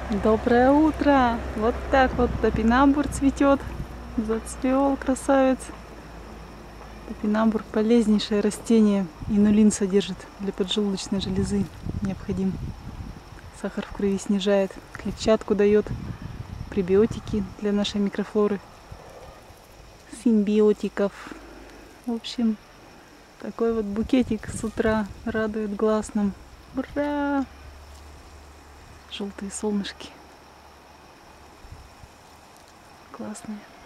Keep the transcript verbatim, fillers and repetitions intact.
Доброе утро! Вот так вот топинамбур цветет. Зацвел красавец. Топинамбур полезнейшее растение. Инулин содержит, для поджелудочной железы необходим. Сахар в крови снижает, клетчатку дает, пребиотики для нашей микрофлоры, симбиотиков. В общем, такой вот букетик с утра радует глаз нам. Ура! Желтые солнышки. Классные.